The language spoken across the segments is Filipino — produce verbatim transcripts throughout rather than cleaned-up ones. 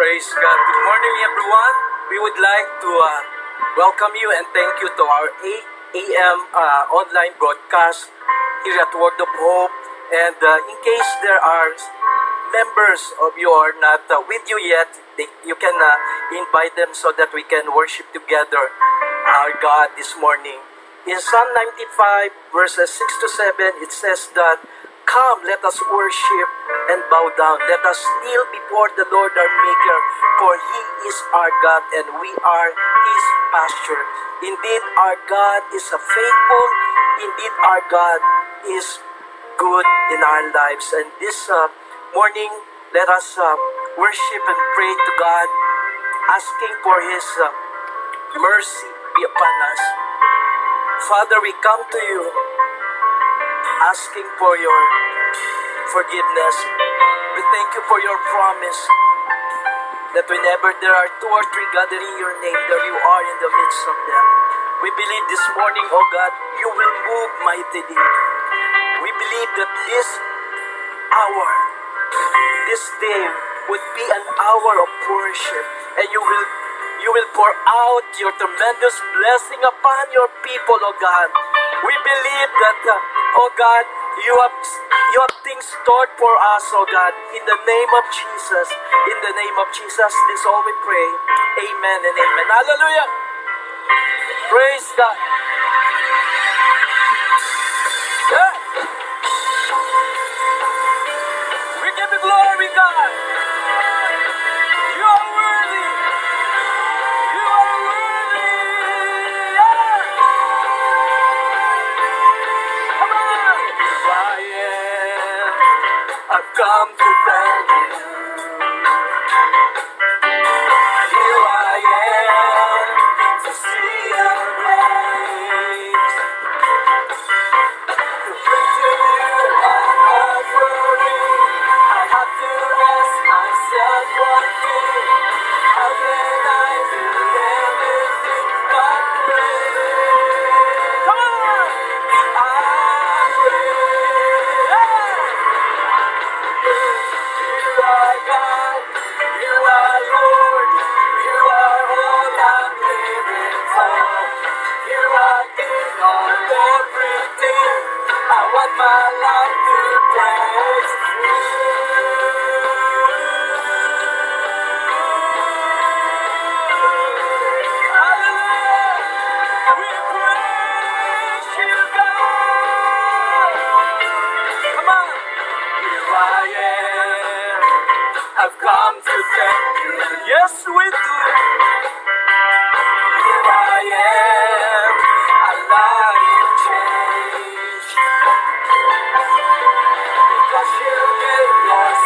Praise God. Good morning, everyone. We would like to uh, welcome you and thank you to our eight a m Uh, online broadcast here at Word of Hope. And uh, in case there are members of you are not uh, with you yet, they, you can uh, invite them so that we can worship together our God this morning. In Psalm ninety-five, verses six to seven, it says that, "Come, let us worship and bow down. Let us kneel before the Lord our Maker, for He is our God, and we are His pasture. Indeed, our God is a faithful. Indeed, our God is good in our lives." And this uh, morning, let us uh, worship and pray to God, asking for His uh, mercy be upon us. Father, we come to you, asking for your forgiveness. We thank you for your promise that whenever there are two or three gathering your name, there you are in the midst of them. We believe this morning, oh God, you will move mightily. We believe that this hour, this day would be an hour of worship, and you will you will pour out your tremendous blessing upon your people, oh God. We believe that, uh, oh God, you have you have things stored for us, oh God. In the name of Jesus, in the name of Jesus, this all we pray. Amen and amen. Hallelujah. Praise God. Yeah. We give you glory, God. You are worthy. You are worthy. Yeah. Come on. Here I am. I've come to thank you. Here I am to see your grace. To bring to you an offering. I have to ask myself one thing. How can I do anything but pray? Come on! I pray. You are God. You are Lord. You are all I'm living for. You are King of everything. I want my life to praise you. Hallelujah! We praise you, God. Come on. Here I am. I've come to thank you. Yes, we do. Here I am. A life change. Because you gave your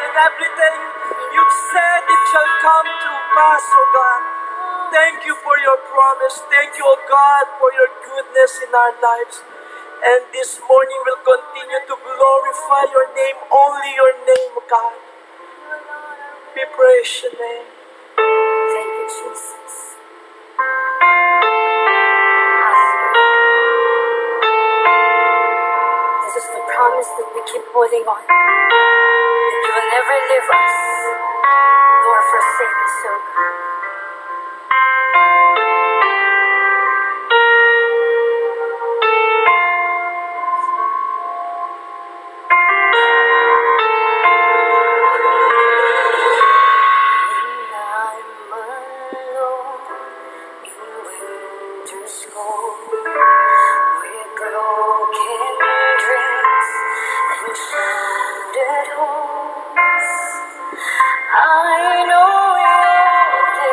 and everything you've said it shall come to pass, O God. Thank you for your promise. Thank you, O God, for your goodness in our lives. And this morning we'll continue to glorify your name, only your name, O God. We praise your name. Thank you, Jesus. Hallelujah. This is the promise that we keep holding on. That you will never leave us, nor forsake us, O God. I know you're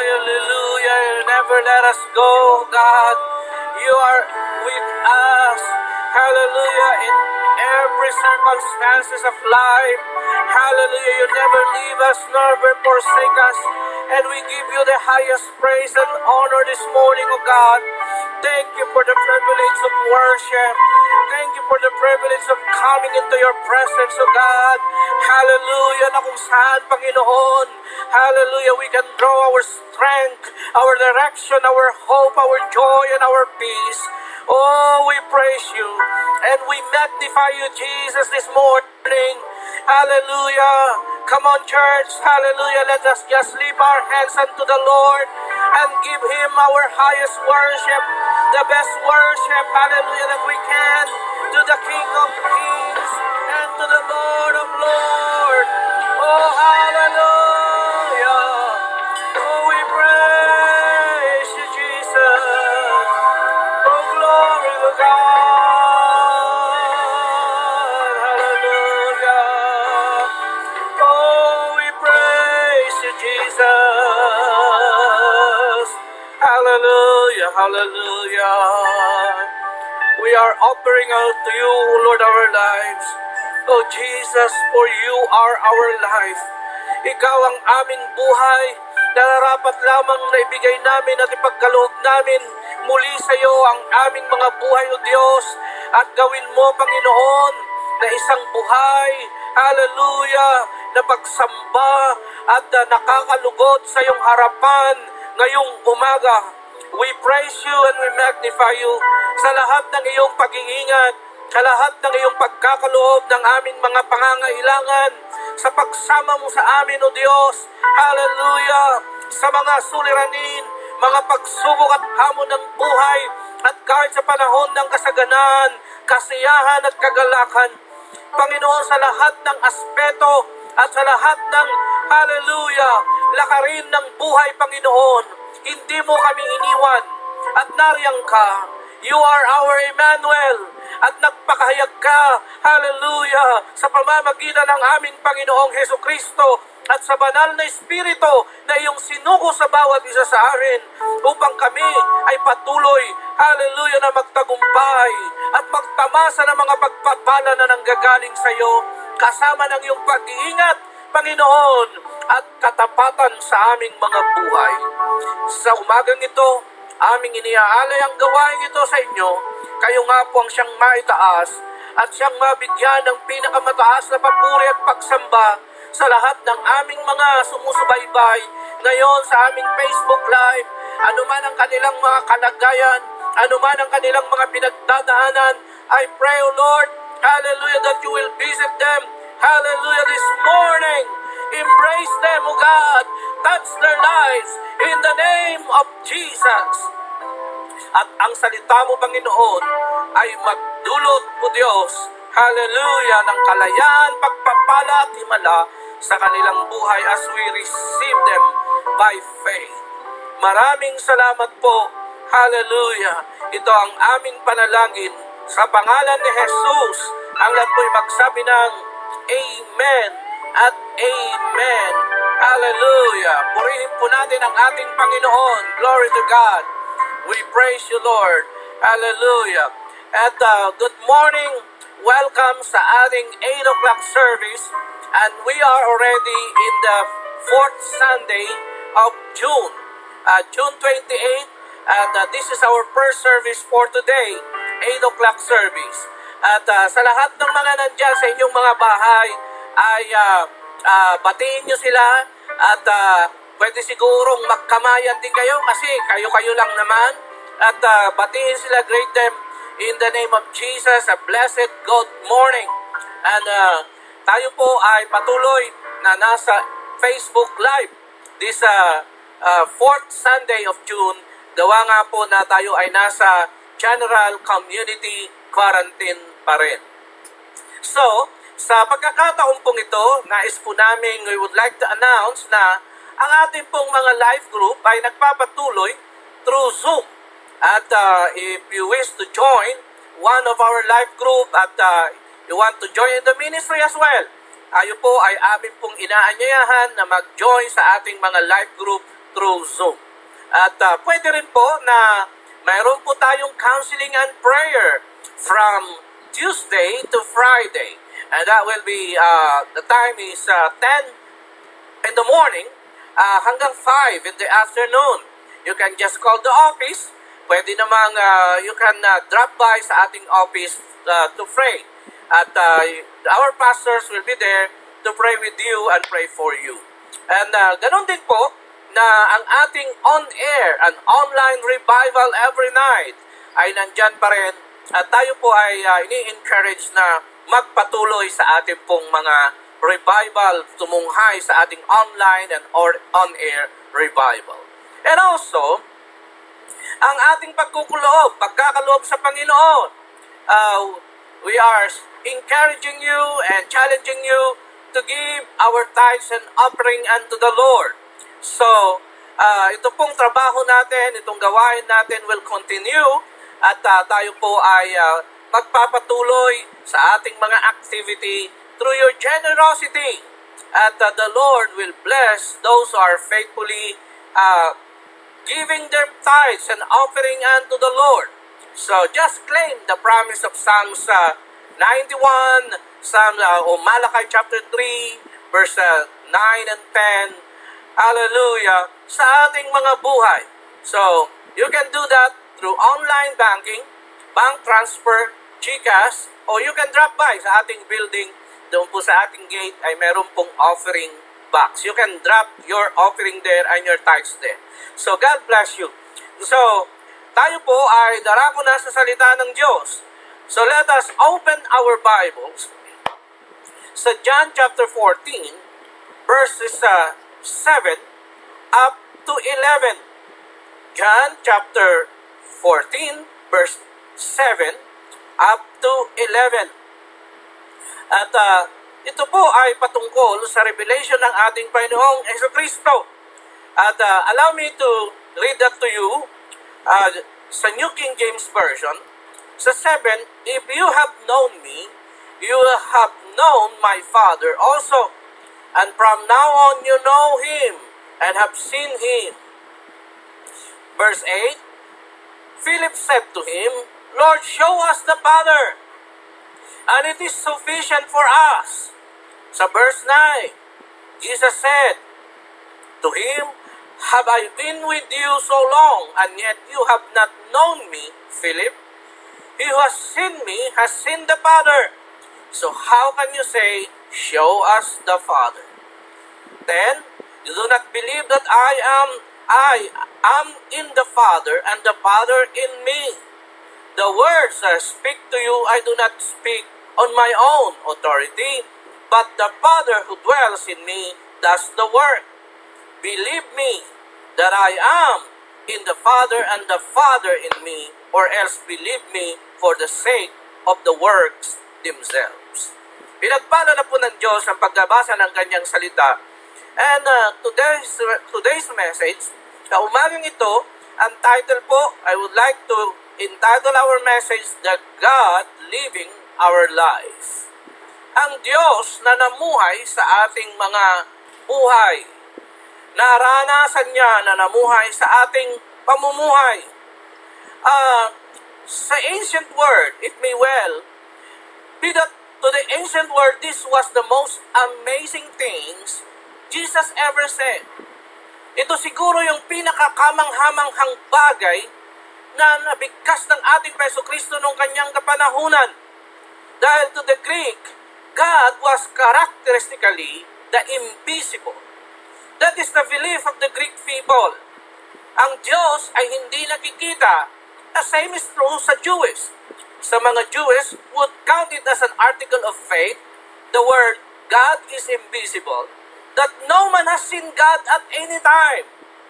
Hallelujah. You never let us go, God. You are with us. Hallelujah. In every circumstances of life. Hallelujah. You never leave us nor forsake us. And we give you the highest praise and honor this morning, O God. Thank you for the privilege of worship. Thank you for the privilege of coming into your presence, O God. Hallelujah. Na kung saan, Panginoon, hallelujah, we can draw our strength, our direction, our hope, our joy, and our peace. Oh, we praise you and we magnify you, Jesus, this morning. Hallelujah. Come on, church. Hallelujah. Let us just lift our hands unto the Lord and give Him our highest worship, the best worship, hallelujah, that we can, to the King of Kings and to the Lord of Lords. Oh, hallelujah. Oh, we praise you, Jesus. Oh, glory to God. Hallelujah. Oh, we praise you, Jesus. Hallelujah, hallelujah. We are offering out to you, Lord, our lives. Oh, Jesus, for you are our life. Ikaw ang aming buhay, na narapat lamang na ibigay namin at ipagkaloob namin muli sa iyo ang aming mga buhay, O Diyos, at gawin mo, Panginoon, na isang buhay, hallelujah, na pagsamba at uh, nakakalugod sa iyong harapan ngayong umaga. We praise you and we magnify you sa lahat ng iyong pag-iingat, sa lahat ng iyong pagkakaloob ng aming mga pangangailangan, sa pagsama mo sa amin, O Diyos, hallelujah, sa mga suliranin, mga pagsubok at hamon ng buhay, at kahit sa panahon ng kasaganan, kasiyahan at kagalakan, Panginoon, sa lahat ng aspeto at sa lahat ng, hallelujah, lakarin ng buhay, Panginoon, hindi mo kami iniwan at nariyang ka. You are our Emmanuel at nagpakahayag ka, hallelujah, sa pamamagitan ng aming Panginoong Hesukristo at sa banal na Espiritu na iyong sinugo sa bawat isa sa amin upang kami ay patuloy, hallelujah, na magtagumpay at magtamasa ng mga pagpapala na nanggagaling sa iyo kasama ng iyong pag-iingat, Panginoon, at katapatan sa aming mga buhay. Sa umagang ito, aming iniaalay ang gawain ito sa inyo. Kayo nga po ang siyang maitaas at siyang mabigyan ng pinakamataas na papuri at pagsamba sa lahat ng aming mga sumusubaybay ngayon sa aming Facebook Live, anuman ang kanilang mga kalagayan, anuman ang kanilang mga pinagdadaanan. I pray, O Lord, hallelujah, that you will visit them, hallelujah, this morning. Embrace them, O God. Touch their lives in the name of Jesus. At ang salita mo, Panginoon, ay magdulot, O Diyos, hallelujah, ng kalayaan, pagpapala at himala sa kanilang buhay as we receive them by faith. Maraming salamat po, hallelujah. Ito ang aming panalangin sa pangalan ni Jesus. Ang lahat po'y magsabi ng Amen at Amen. Hallelujah. Purihin po natin ang ating Panginoon. Glory to God. We praise you, Lord. Hallelujah. At uh, good morning. Welcome sa ating eight o'clock service. And we are already in the fourth Sunday of June. Uh, June twenty-eighth. And uh, this is our first service for today. eight o'clock service. At uh, sa lahat ng mga nandyan sa inyong mga bahay, ay uh, uh, batiin nyo sila at uh, pwede sigurong magkamayan din kayo kasi kayo-kayo lang naman. At uh, batiin sila, greet them in the name of Jesus. A blessed good morning. And uh, tayo po ay patuloy na nasa Facebook Live this uh, uh, fourth Sunday of June. Gawa nga po na tayo ay nasa General Community Quarantine pa rin. So, sa pagkakataon pong ito, nais po namin, we would like to announce na ang ating pong mga live group ay nagpapatuloy through Zoom. At uh, if you wish to join one of our live group at uh, you want to join the ministry as well, ayo po ay amin pong inaanyayahan na mag-join sa ating mga live group through Zoom. At uh, pwede rin po na mayroon po tayong counseling and prayer from Tuesday to Friday. And that will be, uh, the time is uh, ten in the morning uh, hanggang five in the afternoon. You can just call the office. Pwede namang uh, you can uh, drop by sa ating office uh, to pray. At uh, our pastors will be there to pray with you and pray for you. And uh, ganun din po na ang ating on-air and online revival every night ay nandyan pa rin. At tayo po ay uh, ini-encourage na magpatuloy sa ating pong mga revival, tumunghay sa ating online and or on-air revival. And also, ang ating pagkukuloob, pagkakaloob sa Panginoon, uh, we are encouraging you and challenging you to give our tithes and offering unto the Lord. So, uh, ito pong trabaho natin, itong gawain natin will continue at uh, tayo po ay uh, magpapatuloy sa ating mga activity through your generosity. At uh, the Lord will bless those who are faithfully uh, giving their tithes and offering unto the Lord. So just claim the promise of Psalms uh, ninety-one, Psalm, uh, o Malachi chapter three, verse uh, nine and ten. Hallelujah! Sa ating mga buhay. So you can do that through online banking, bank transfer, GCash, or you can drop by sa ating building. Doon po sa ating gate ay meron pong offering box. You can drop your offering there and your tithes there. So God bless you. So tayo po ay darako na sa salita ng Diyos. So let us open our Bibles sa John chapter fourteen, verses uh, seven up to eleven. John chapter fourteen, verse seven up to eleven. At uh, ito po ay patungkol sa revelation ng ating Panginoong Jesucristo. At uh, allow me to read that to you uh, sa New King James Version. Sa seven, if you have known me, you have known my Father also. And from now on you know him and have seen him. Verse eight, Philip said to him, Lord, show us the Father, and it is sufficient for us. Sa verse nine, Jesus said to him, Have I been with you so long, and yet you have not known me, Philip? He who has seen me has seen the Father. So how can you say, Show us the Father? Then, you do not believe that I am I am in the Father, and the Father in me. The words I speak to you, I do not speak on my own authority, but the Father who dwells in me does the work. Believe me that I am in the Father and the Father in me, or else believe me for the sake of the works themselves. Pinagpala na po ng Diyos ang pagbabasa ng kanyang salita. And uh, today's, today's message, sa umagang ito, ang title po, I would like to entitle our message, The God Living Our Life. Ang Diyos na namuhay sa ating mga buhay. Naranasan niya na namuhay sa ating pamumuhay. Uh, sa ancient word, it may well be that to the ancient world, this was the most amazing things Jesus ever said. Ito siguro yung pinakakamanghamanghang bagay na nabigkas ng ating Yesu Kristo nung kanyang kapanahunan. Dahil to the Greek, God was characteristically the invisible. That is the belief of the Greek people. Ang Diyos ay hindi nakikita. The same is true sa Jewish. Sa mga Jewish would count it as an article of faith, the word God is invisible, that no man has seen God at any time.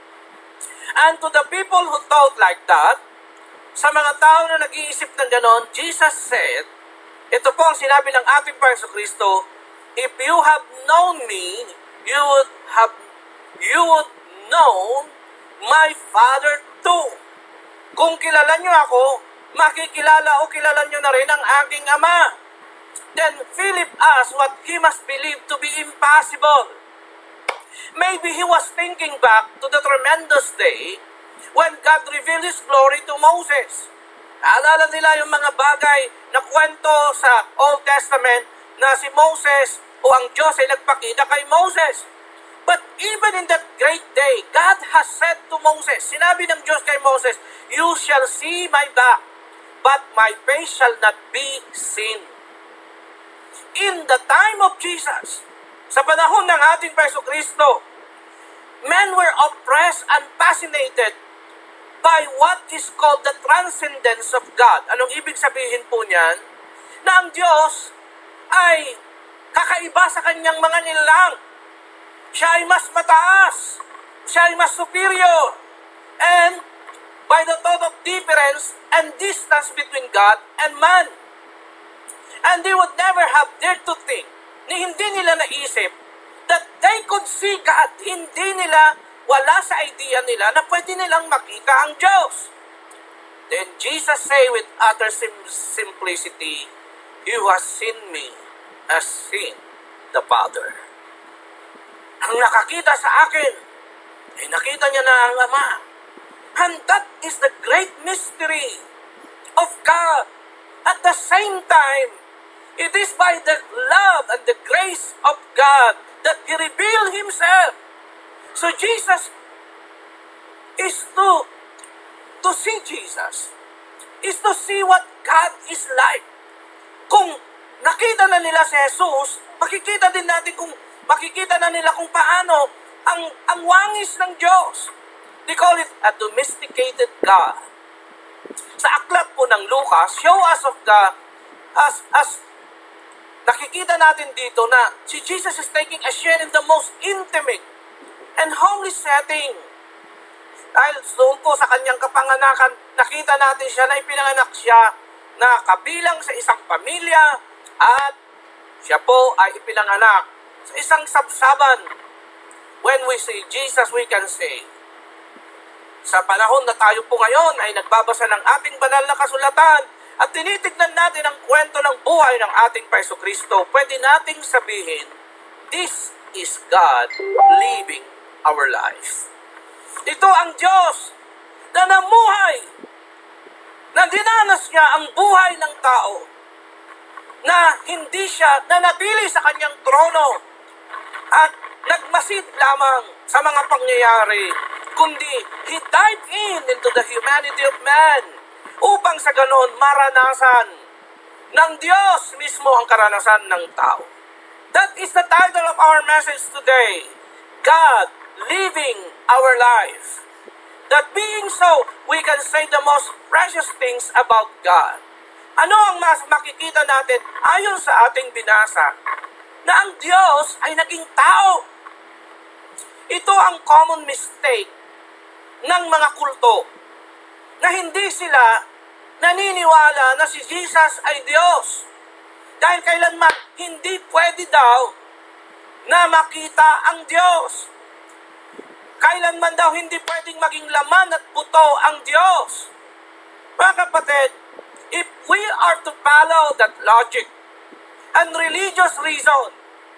And to the people who thought like that, sa mga tao na nag-iisip ng ganon, Jesus said, ito po ang sinabi ng ating Panginoon Kristo, if you have known me, you would have you would known my Father too. Kung kilala niyo ako, makikilala o kilala niyo na rin ang aking Ama. Then Philip asked what he must believe to be impossible. Maybe he was thinking back to the tremendous day when God revealed His glory to Moses. Naalala nila yung mga bagay na kwento sa Old Testament na si Moses o ang Diyos ay nagpakita kay Moses. But even in that great day, God has said to Moses, sinabi ng Diyos kay Moses, "You shall see my back, but my face shall not be seen." In the time of Jesus, sa panahon ng ating Jesucristo, men were oppressed and fascinated by what is called the transcendence of God. Anong ibig sabihin po niyan? Na ang Diyos ay kakaiba sa kanyang mga nilalang. Siya ay mas mataas. Siya ay mas superior. And by the thought of difference and distance between God and man. And they would never have dared to think, ni hindi nila naisip, that they could see God. Hindi nila, wala sa idea nila na pwede nilang makita ang Diyos. Then Jesus say with utter sim- simplicity, "He who has seen me has seen the Father." Ang nakakita sa akin, ay nakita niya na ang Ama. And that is the great mystery of God. At the same time, it is by the love and the grace of God that He revealed Himself. So Jesus is to, to see Jesus, is to see what God is like. Kung nakita na nila si Jesus, makikita din natin kung, makikita na nila kung paano ang, ang wangis ng Diyos. They call it a domesticated God. Sa aklat po ng Lucas, show us of the, as, as nakikita natin dito na si Jesus is taking a share in the most intimate and holy setting. Dahil doon po sa kanyang kapanganakan, nakita natin siya na ipinanganak siya na kabilang sa isang pamilya at siya po ay ipinanganak sa isang sabsaban. When we say Jesus, we can say, sa panahon na tayo po ngayon ay nagbabasa ng ating banal na kasulatan at tinitignan natin ang kwento ng buhay ng ating Jesucristo, pwede nating sabihin, this is God living our life. Ito ang Diyos na namuhay, na dinanas niya ang buhay ng tao, na hindi siya nanatili sa kanyang trono at nagmasid lamang sa mga pangyayari, kundi He dived in into the humanity of man upang sa ganon maranasan ng Diyos mismo ang karanasan ng tao. That is the title of our message today, God living our life. That being so, we can say the most precious things about God. Ano ang mas makikita natin ayon sa ating binasa? Na ang Diyos ay naging tao. Ito ang common mistake ng mga kulto, na hindi sila naniniwala na si Jesus ay Diyos. Dahil kailanman hindi pwede daw na makita ang Diyos. Kailanman daw hindi pwedeng maging laman at buto ang Diyos. Mga kapatid, if we are to follow that logic and religious reason,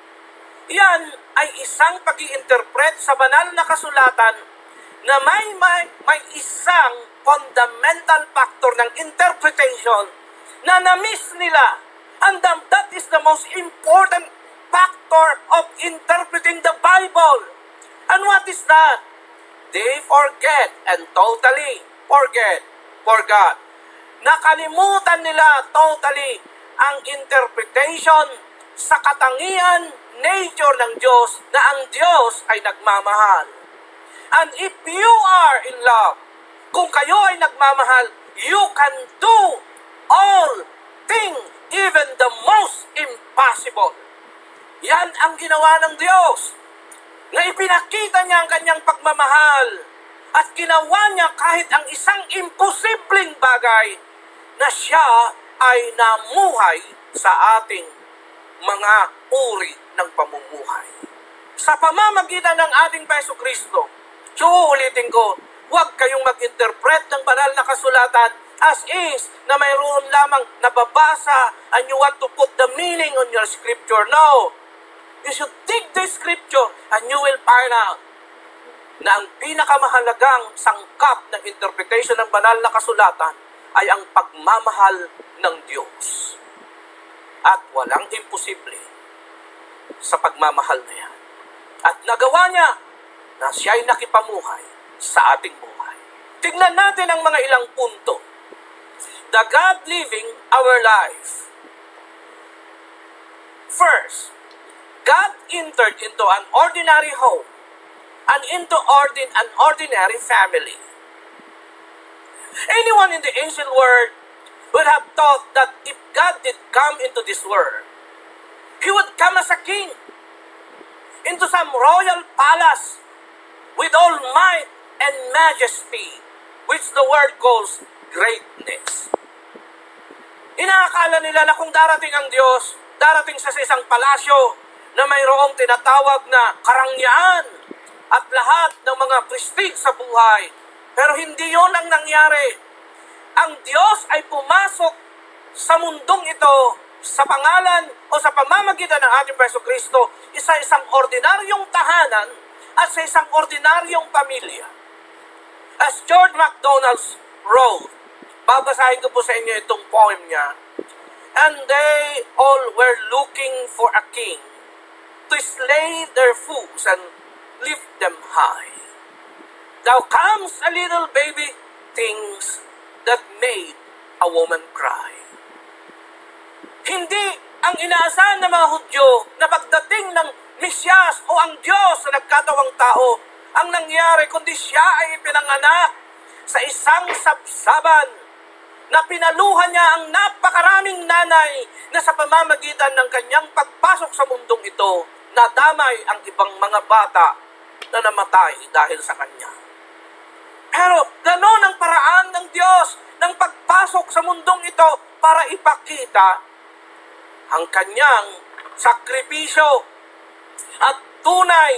yan ay isang pag-i-interpret sa banal na kasulatan na may, may, may isang fundamental factor ng interpretation na na-miss nila. And that is the most important factor of interpreting the Bible. And what is that? They forget and totally forget, forgot. Nakalimutan nila totally ang interpretation sa katangian, nature ng Diyos, na ang Diyos ay nagmamahal. And if you are in love, kung kayo ay nagmamahal, you can do all things, even the most impossible. Yan ang ginawa ng Diyos, na ipinakita niya ang kanyang pagmamahal at ginawa niya kahit ang isang imposibleng bagay na siya ay namuhay sa ating mga uri ng pamumuhay. Sa pamamagitan ng ating Jesucristo, uulitin ko, huwag kayong mag-interpret ng banal na kasulatan as is, na mayroon lamang nababasa and you want to put the meaning on your scripture. No. You should dig the scripture and you will find out na ang pinakamahalagang sangkap ng interpretation ng banal na kasulatan ay ang pagmamahal ng Diyos. At walang imposible sa pagmamahal na yan. At nagawa niya na siya'y nakipamuhay sa ating buhay. Tignan natin ang mga ilang punto. The God living our life. First, God entered into an ordinary home and into ordin an ordinary family. Anyone in the ancient world would have thought that if God did come into this world, He would come as a king into some royal palace with all might and majesty, which the world calls greatness. Inaakala nila na kung darating ang Diyos, darating siya sa isang palasyo na mayroong tinatawag na karangyaan at lahat ng mga prestige sa buhay. Pero hindi yon ang nangyari. Ang Diyos ay pumasok sa mundong ito sa pangalan o sa pamamagitan ng ating Jesucristo, isa-isang ordinaryong tahanan at sa isang ordinaryong pamilya. As George MacDonald wrote, babasahin ko po sa inyo itong poem niya, and they all were looking for a king to slay their foes and lift them high. Now comes a little baby, things that made a woman cry. Hindi ang inaasahan ng mga Hudyo na pagdating ng Mesyas o ang Diyos na nagkatawang tao ang nangyari, kundi siya ay pinanganak sa isang sabsaban na pinaluhan niya ang napakaraming nanay na sa pamamagitan ng kanyang pagpasok sa mundong ito, nadamay ang ibang mga bata na namatay dahil sa kanya. Pero ganon ang paraan ng Diyos ng pagpasok sa mundong ito para ipakita ang kanyang sakripisyo at tunay,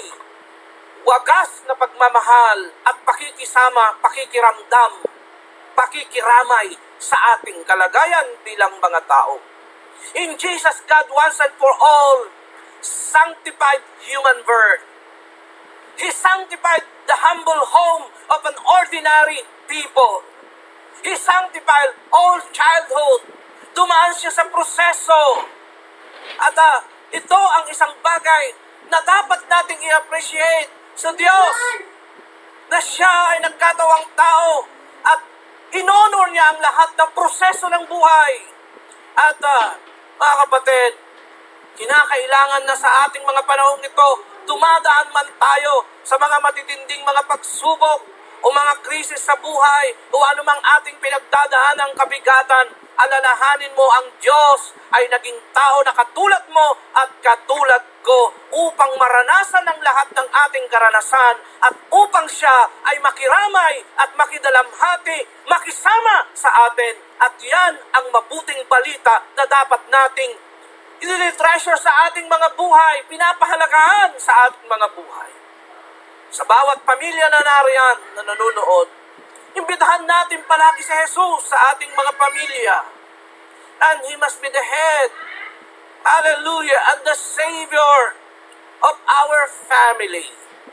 wagas na pagmamahal at pakikisama, pakikiramdam, pakikiramay sa ating kalagayan bilang mga tao. In Jesus, God once and for all sanctified human birth. He sanctified the humble home of an ordinary people. He sanctified all childhood. Dumaan siya sa proseso. At uh, ito ang isang bagay na dapat nating i-appreciate sa Diyos. Na siya ay nagkatawang tao at inonor niya ang lahat ng proseso ng buhay. At uh, mga kapatid, kinakailangan na sa ating mga panahong ito, dumadaan man tayo sa mga matitinding mga pagsubok o mga krisis sa buhay o anumang ating pinagdadaan ng kabigatan, alalahanin mo ang Diyos ay naging tao na katulad mo at katulad ko upang maranasan ang lahat ng ating karanasan at upang siya ay makiramay at makidalamhati, makisama sa atin. At yan ang mabuting balita na dapat nating i-treasure sa ating mga buhay, pinapahalagahan sa ating mga buhay. Sa bawat pamilya na nariyan na nanonood, imbitahan natin palagi si Jesus sa ating mga pamilya. And He must be the head, hallelujah, and the Savior of our family.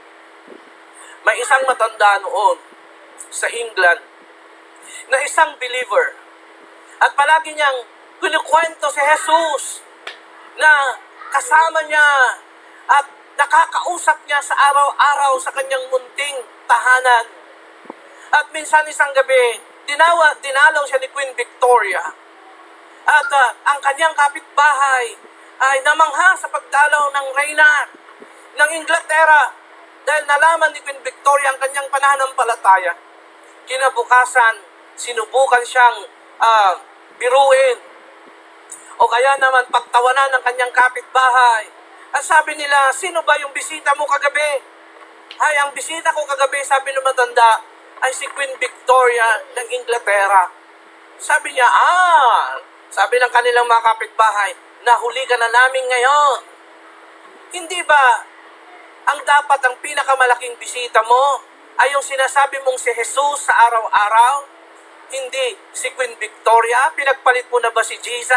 May isang matanda noon sa England na isang believer. At palagi niyang kinikwento si Jesus na kasama niya at nakakausap niya sa araw-araw sa kanyang munting tahanan. At minsan isang gabi, dinawa, dinalaw siya ni Queen Victoria. At uh, ang kanyang kapitbahay ay namangha sa pagdalaw ng reyna ng Inglaterra dahil nalaman ni Queen Victoria ang kanyang pananampalataya. Kinabukasan, sinubukan siyang uh, biruin o kaya naman pagtawanan ng kanyang kapitbahay. At sabi nila, sino ba yung bisita mo kagabi? Ay, ang bisita ko kagabi, sabi ng matanda, ay si Queen Victoria ng Inglaterra. Sabi niya, ah, sabi ng kanilang mga kapitbahay, nahuli ka na namin ngayon. Hindi ba ang dapat ang pinakamalaking bisita mo ay yung sinasabi mong si Jesus sa araw-araw? Hindi si Queen Victoria? Pinagpalit mo na ba si Jesus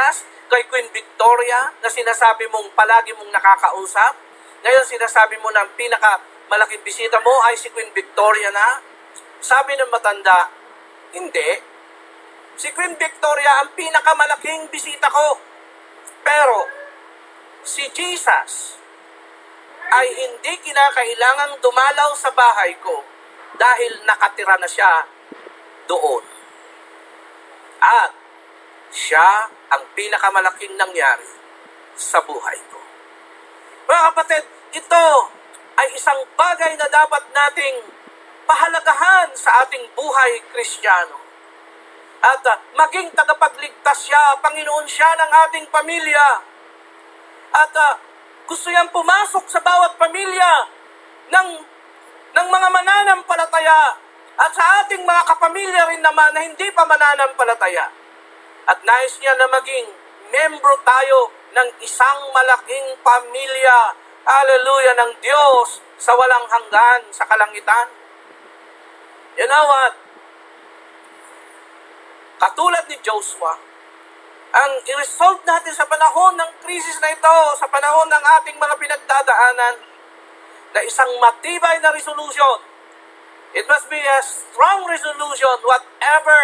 kay Queen Victoria na sinasabi mong palagi mong nakakausap? Ngayon sinasabi mo na ang pinakamalaking bisita mo ay si Queen Victoria na? Sabi ng matanda, hindi. Si Queen Victoria ang pinakamalaking bisita ko. Pero si Jesus ay hindi kinakailangang dumalaw sa bahay ko dahil nakatira na siya doon. At siya ang pinakamalaking nangyari sa buhay ko. Mga kapatid, ito ay isang bagay na dapat nating pahalagahan sa ating buhay Kristiyano. At uh, maging tagapagligtas siya, Panginoon siya ng ating pamilya. At uh, gusto niyang pumasok sa bawat pamilya ng, ng mga mananampalataya at sa ating mga kapamilya rin naman na hindi pa mananampalataya. At nais niya na maging membro tayo ng isang malaking pamilya, hallelujah, ng Diyos sa walang hanggan sa kalangitan. You know what? Katulad ni Joshua, ang i-resolve natin sa panahon ng krisis na ito, sa panahon ng ating mga pinagdadaanan, na isang matibay na resolution. It must be a strong resolution, whatever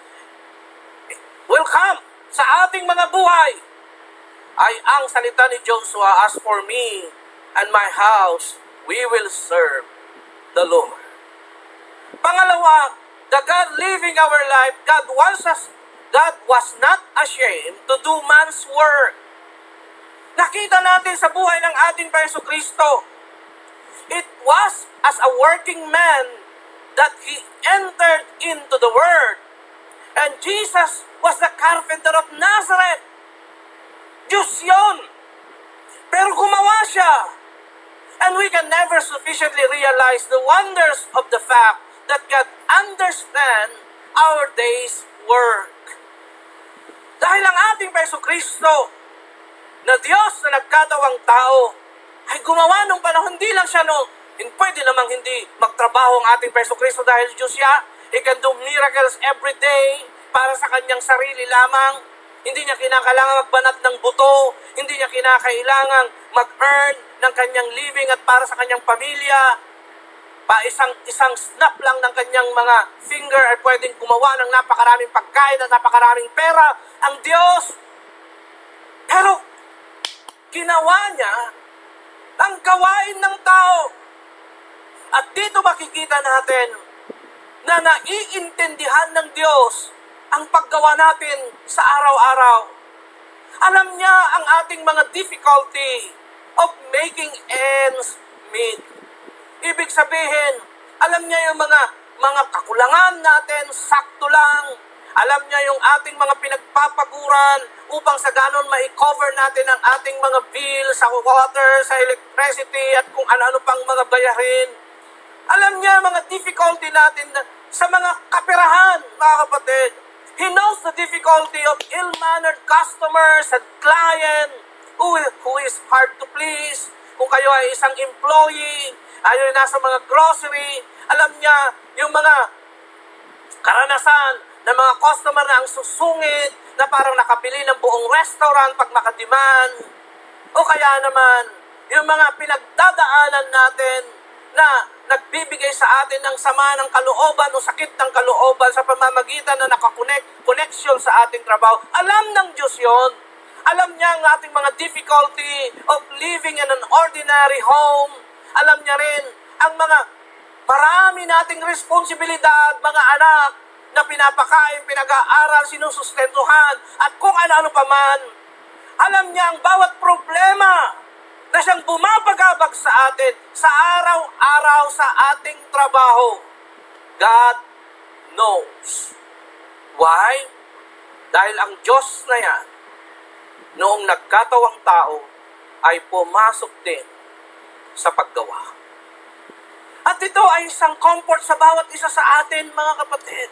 will come sa ating mga buhay, ay ang salita ni Joshua, as for me and my house, we will serve the Lord. Pangalawa, the God living our life, God wants us, God was not ashamed to do man's work. Nakita natin sa buhay ng ating Jesucristo, it was as a working man that He entered into the world. And Jesus was the carpenter of Nazareth. Diyos yun. Pero gumawa siya. And we can never sufficiently realize the wonders of the fact that God understands our day's work. Dahil ang ating Jesucristo, na Diyos na nagkatawang tao, ay gumawa nung panahon, hindi lang siya no, pwede namang hindi magtrabaho ang ating Jesucristo dahil Diyos siya. He can do miracles every day para sa kanyang sarili lamang. Hindi niya kinakailangan magbanat ng buto, hindi niya kinakailangan mag-earn ng kanyang living at para sa kanyang pamilya. Pa isang isang snap lang ng kanyang mga finger ay pwedeng gumawa ng napakaraming pagkain at napakaraming pera ang Diyos. Pero ginawa niya ang gawain ng tao. At dito makikita natin na naiintindihan ng Diyos ang paggawa natin sa araw-araw. Alam niya ang ating mga difficulty of making ends meet. Ibig sabihin, alam niya yung mga mga kakulangan natin, sakto lang. Alam niya yung ating mga pinagpapaguran upang sa ganon ma-cover natin ang ating mga bill sa water, sa electricity, at kung ano-ano pang mga bayarin. Alam niya mga difficulty natin sa mga kaperahan, mga kapatid. He knows the difficulty of ill-mannered customers and client who, who is hard to please. Kung kayo ay isang employee, ayaw nasa mga grocery, alam niya yung mga karanasan ng mga customer na ang susungit, na parang nakabili ng buong restaurant pag makadiman. O kaya naman, yung mga pinagdadaanan natin na nagbibigay sa atin ng sama ng kalooban o sakit ng kalooban sa pamamagitan na nakakonect, connection sa ating trabaho. Alam ng Diyos yon. Alam niya ang ating mga difficulty of living in an ordinary home. Alam niya rin ang mga marami nating responsibilidad, mga anak na pinapakain, pinag-aaral, sinusustentuhan, at kung ano-ano pa man. Alam niya ang bawat problema na siyang bumabagabag sa atin sa araw-araw sa ating trabaho. God knows. Why? Dahil ang Diyos na yan, noong nagkatawang tao, ay pumasok din sa paggawa. At ito ay isang comfort sa bawat isa sa atin, mga kapatid.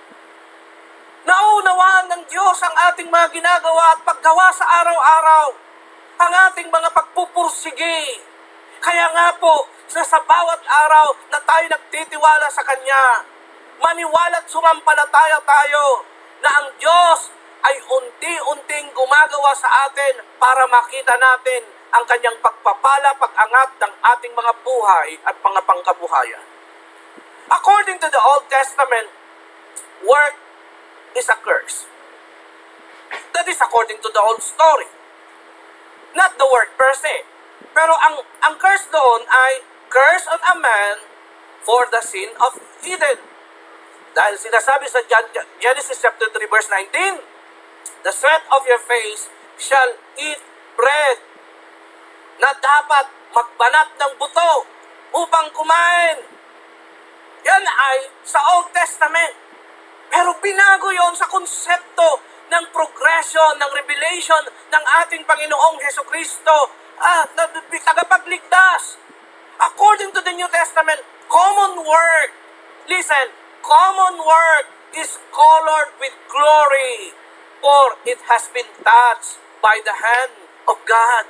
Naunawaan ng Diyos ang ating mga ginagawa at paggawa sa araw-araw, ang ating mga pagpupursige. Kaya nga po, sa, sa bawat araw na tayo nagtitiwala sa Kanya, maniwala at sumampalataya tayo na ang Diyos ay unti-unting gumagawa sa atin para makita natin ang kanyang pagpapala, pag-angat ng ating mga buhay at mga pangkabuhayan. According to the Old Testament, work is a curse. That is according to the old story. Not the work per se. Pero ang, ang curse doon ay curse on a man for the sin of Eden. Dahil sinasabi sa Genesis chapter three verse nineteen, the sweat of your face shall eat bread, na dapat magbanat ng buto upang kumain. Yan ay sa Old Testament. Pero binago yon sa konsepto ng progression, ng revelation ng ating Panginoong Hesukristo at ah, tagapagligtas. According to the New Testament, common work, listen, common work is colored with glory, for it has been touched by the hand of God.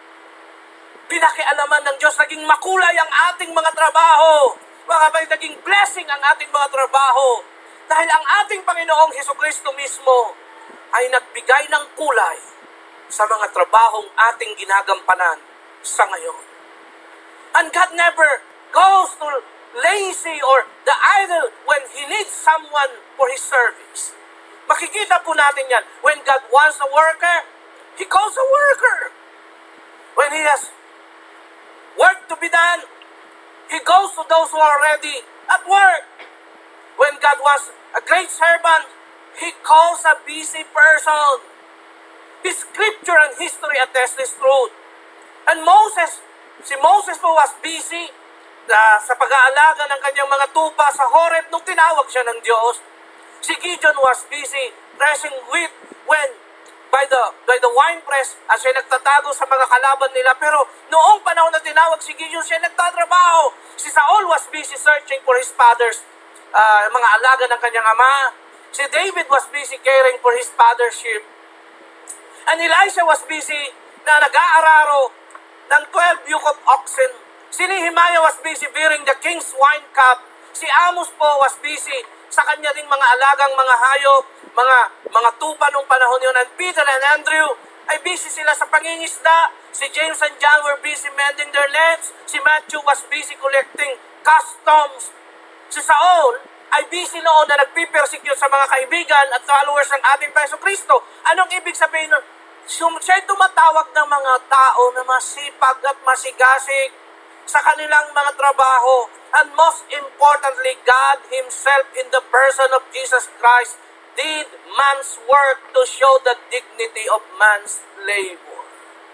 Pinakialaman ng Diyos, naging makulay ang ating mga trabaho. Mga kapatid, naging blessing ang ating mga trabaho. Dahil ang ating Panginoong Hesukristo mismo ay nagbigay ng kulay sa mga trabahong ating ginagampanan sa ngayon. And God never goes to lazy or the idle when He needs someone for His service. Makikita po natin yan. When God wants a worker, He calls a worker. When He has work to be done, He goes to those who are ready at work. When God wants a great servant, He calls a busy person. His scripture and history attest this truth. And Moses, si Moses po was busy uh, sa pag-aalaga ng kanyang mga tupa sa Horeb nung tinawag siya ng Diyos. Si Gideon was busy threshing wheat when by the by the winepress at siya nagtatago sa mga kalaban nila. Pero noong panahon na tinawag si Gideon, siya nagtatrabaho. Si Saul was busy searching for his father's uh, mga alaga ng kanyang ama. Si David was busy caring for his father's sheep. And Elisha was busy na nag-aararo ng twelve yoke of oxen. Si Nehemiah was busy bearing the king's wine cup. Si Amos po was busy sa kanya ding mga alagang mga hayop, mga mga tupa nung panahon yun. And Peter and Andrew ay busy sila sa pangingisda. Si James and John were busy mending their nets. Si Matthew was busy collecting customs. Si Saul ay busy noon na nagpipersecute sa mga kaibigan at followers ng ating Jesucristo. Anong ibig sabihin nun? Siya'y tumatawag ng mga tao na masipag at masigasig sa kanilang mga trabaho. And most importantly, God Himself in the person of Jesus Christ did man's work to show the dignity of man's labor.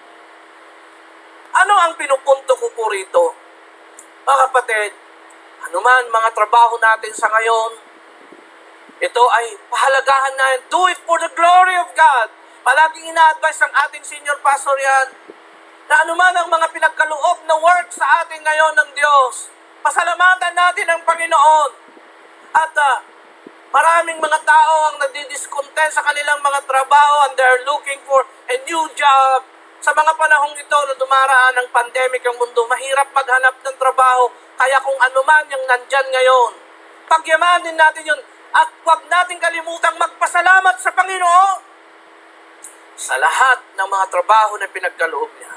Ano ang pinupunto ko po rito? Mga kapatid, ano man mga trabaho natin sa ngayon, ito ay pahalagahan na, do it for the glory of God. Palaging ina-advise ng ating senior pastor yan, na anuman ang mga pinagkaloob na work sa atin ngayon ng Diyos, pasalamatan natin ang Panginoon. At uh, maraming mga tao ang nadidiscontent sa kanilang mga trabaho and they're looking for a new job. Sa mga panahong ito na dumaraan ng pandemic ang mundo, mahirap maghanap ng trabaho. Kaya kung anuman yung nandyan ngayon, pagyamanin natin yun at huwag natin kalimutang magpasalamat sa Panginoon sa lahat ng mga trabaho na pinagkaloob niya.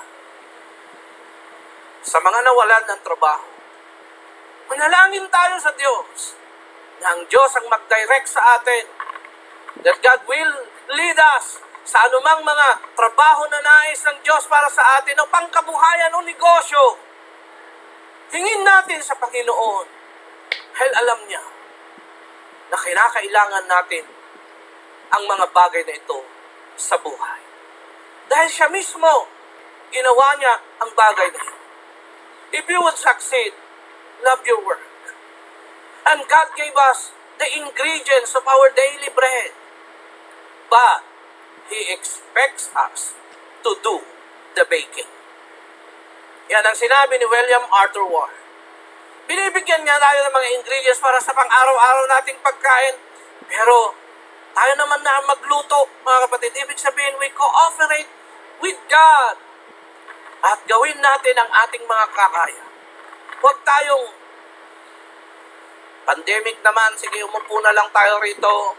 Sa mga nawalan ng trabaho, manalangin tayo sa Diyos na ang Diyos ang mag-direct sa atin, that God will lead us sa anumang mga trabaho na nais ng Diyos para sa atin o pangkabuhayan o negosyo. Hingin natin sa Panginoon dahil alam niya na kinakailangan natin ang mga bagay na ito sa buhay. Dahil siya mismo, ginawa niya ang bagay na ito. If you would succeed, love your work. And God gave us the ingredients of our daily bread. But He expects us to do the baking. Yan ang sinabi ni William Arthur Ward. Binibigyan niya tayo ng mga ingredients para sa pang-araw-araw nating pagkain. Pero tayo naman na magluto, mga kapatid. Ibig sabihin, we cooperate with God. At gawin natin ang ating mga kakaya. Huwag tayong pandemic naman, sige, umupo na lang tayo rito.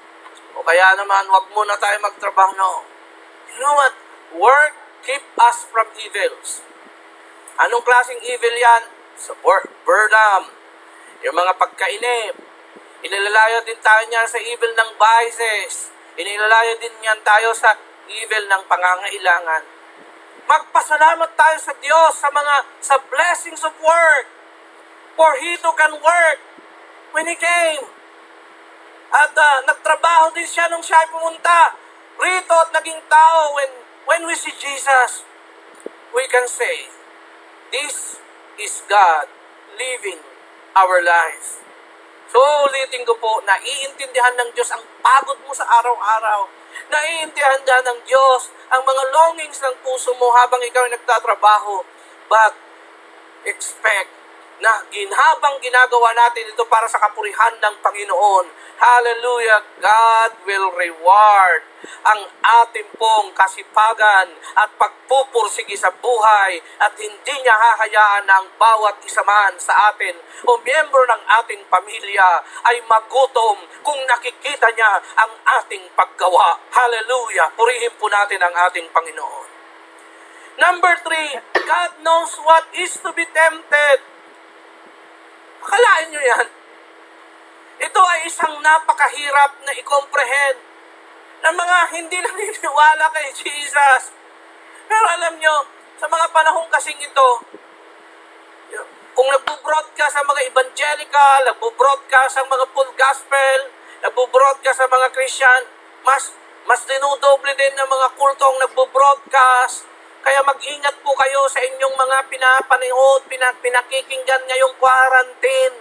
O kaya naman, wag muna tayo magtrabaho. No. You know what? Work keep us from evils. Anong klaseng evil yan? Sa boredom, yung mga pagkainip. Inilalayo din tayo niyan sa evil ng vices. Inilalayo din niyan tayo sa evil ng pangangailangan. Magpasalamat tayo sa Diyos sa mga sa blessings of work. For He too can work when He came. At uh, nagtrabaho din siya nung siya ay pumunta rito at naging tao. When, when we see Jesus, we can say, this is God living our lives. So, ulitin ko po, naiintindihan ng Diyos ang pagod mo sa araw-araw. Naiintindihan ng Diyos ang mga longings ng puso mo habang ikaw ay nagtatrabaho. But, expect na ginhabang ginagawa natin ito para sa kapurihan ng Panginoon. Hallelujah! God will reward ang ating pong kasipagan at pagpupursige sa buhay at hindi niya hahayaan na ang bawat isa man sa atin o miyembro ng ating pamilya ay magutom kung nakikita niya ang ating paggawa. Hallelujah! Purihin po natin ang ating Panginoon. Number three, God knows what is to be tempted. Akalain nyo yan. Ito ay isang napakahirap na i-comprehend ng mga hindi naniniwala kay Jesus. Pero alam nyo, sa mga panahon kasing ito, kung nagbo-broadcast sa mga evangelical, nagbo-broadcast sa mga full gospel, nagbo-broadcast sa mga Christian, mas mas dinudoble din ng mga kultong nagbo-broadcast. Kaya mag-ingat po kayo sa inyong mga pinapanood, pinak pinakikinggan ngayong quarantine.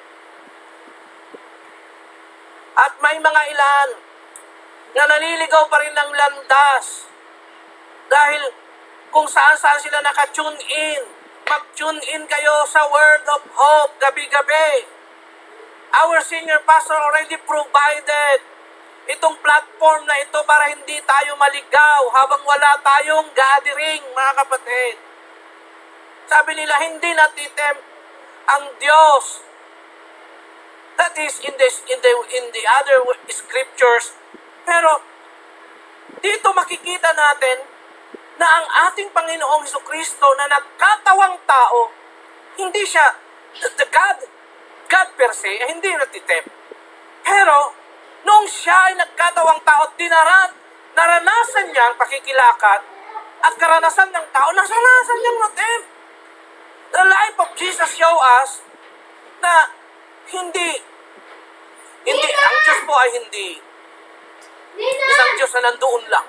At may mga ilan na naliligaw pa rin ng landas dahil kung saan-saan sila naka-tune in. Mag-tune in kayo sa Word of Hope gabi-gabi. Our senior pastor already provided itong platform na ito para hindi tayo maligaw habang wala tayong gathering, mga kapatid. Sabi nila, hindi natitempt ang Diyos. That is in the, in the, in the other scriptures. Pero, dito makikita natin na ang ating Panginoong Jesucristo na nagkatawang tao, hindi siya, the God, God per se, hindi natitempt. Pero, noong siya ay nagkatawang tao at dinaran, naranasan niya ang pakikilakad at karanasan ng tao, nasanasan niyang matempt. The life of Jesus show us na hindi, hindi, ang Diyos po ay hindi isang Diyos na nandoon lang.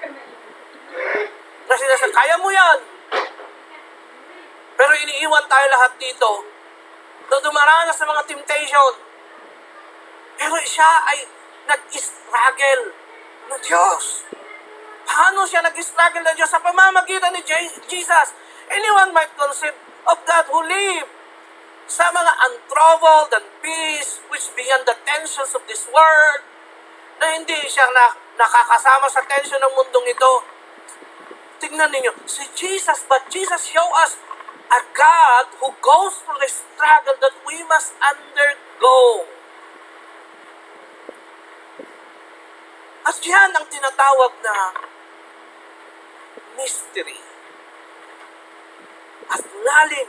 Na sinasabi, kaya mo yan. Pero iniiwan tayo lahat dito na dumaranas sa mga temptation. Pero siya ay nag-struggle na Diyos. Paano siya nag-struggle na Diyos? Sa pamamagitan ni Jesus. Anyone might conceive of God who live sa mga untroubled and peace which beyond the tensions of this world, na hindi siya na, nakakasama sa tension ng mundong ito. Tingnan ninyo, si Jesus, but Jesus show us a God who goes through the struggle that we must undergo. At yan ang tinatawag na mystery at lalim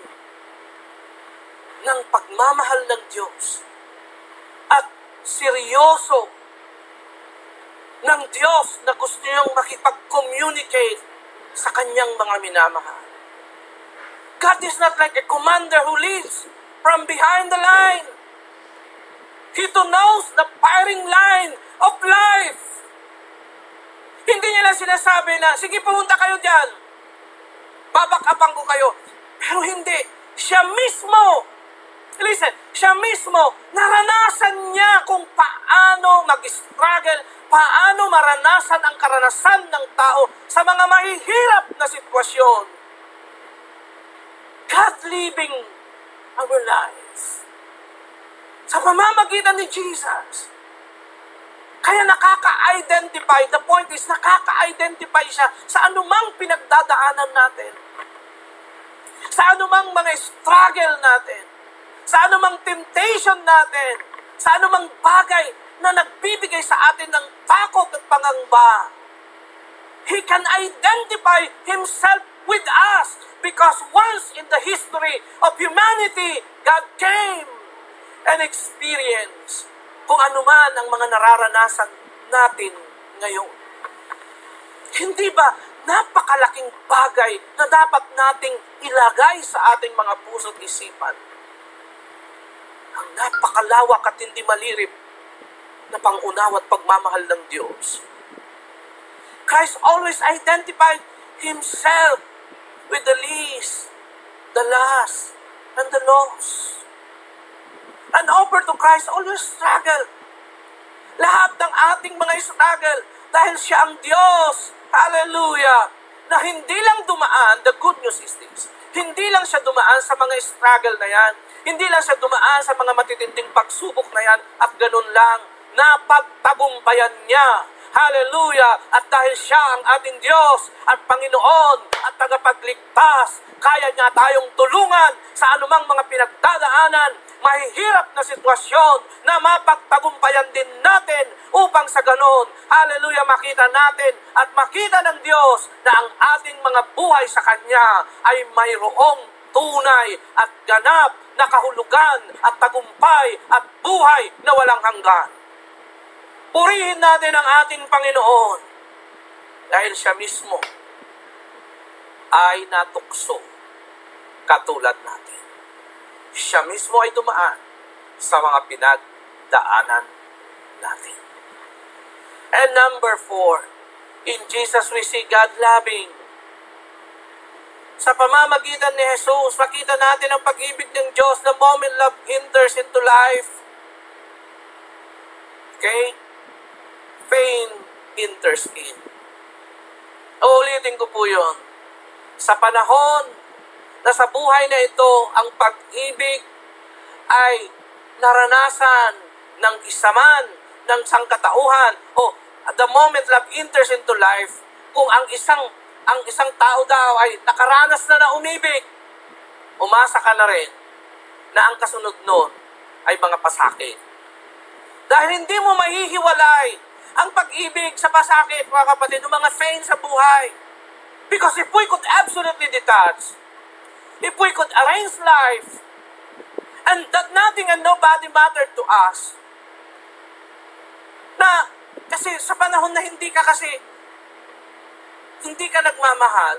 ng pagmamahal ng Diyos at seryoso ng Diyos na gusto niyang makipag-communicate sa kanyang mga minamahal. God is not like a commander who leads from behind the line. He too knows the firing line of life. Hindi niya lang sinasabi na, sige, pumunta kayo dyan. Babakapan ko kayo. Pero hindi. Siya mismo, listen, siya mismo, naranasan niya kung paano mag-struggle, paano maranasan ang karanasan ng tao sa mga mahihirap na sitwasyon. God living our lives. Sa pamamagitan ni Jesus. Kaya nakaka-identify, the point is nakaka-identify siya sa anumang pinagdadaanan natin. Sa anumang mga struggle natin. Sa anumang temptation natin. Sa anumang bagay na nagbibigay sa atin ng takot at pangamba. He can identify Himself with us because once in the history of humanity, God came and experienced kung ano man ang mga nararanasan natin ngayon. Hindi ba napakalaking bagay na dapat nating ilagay sa ating mga puso't isipan? Ang napakalawak at hindi malirip na pangunawa at pagmamahal ng Diyos. Christ always identified Himself with the least, the last, and the lost. An offer to Christ always struggle. Lahat ng ating mga struggle dahil siya ang Diyos. Hallelujah! Na hindi lang dumaan, the good news is this, hindi lang siya dumaan sa mga struggle na yan, hindi lang siya dumaan sa mga matitinding pagsubok na yan, at ganun lang, napagtagumpayan niya. Hallelujah! At dahil siya ang ating Diyos at Panginoon at tagapagligtas, kaya niya tayong tulungan sa anumang mga pinagdadaanan, mahihirap na sitwasyon na mapagtagumpayan din natin upang sa ganon, hallelujah, makita natin at makita ng Diyos na ang ating mga buhay sa Kanya ay mayroong tunay at ganap na kahulugan at tagumpay at buhay na walang hanggan. Purihin natin ang ating Panginoon dahil siya mismo ay natukso katulad natin. Siya mismo ay dumaan sa mga pinagdaanan natin. And number four, in Jesus we see God loving. Sa pamamagitan ni Jesus, makita natin ang pag-ibig ng Diyos the moment love enters into life. Okay? Pain enters in. Uulitin ko po yun. Sa panahon na sa buhay na ito, ang pag-ibig ay naranasan ng isaman, ng sangkatauhan, o the moment love enters into life, kung ang isang ang isang tao daw ay nakaranas na na umibig, umasa ka na rin na ang kasunod nun ay mga pasakit. Dahil hindi mo mahihiwalay ang pag-ibig sa pasakit, mga kapatid, ng mga pain sa buhay. Because if we could absolutely detach, if we could arrange life, and that nothing and nobody mattered to us, na kasi sa panahon na hindi ka kasi, hindi ka nagmamahal,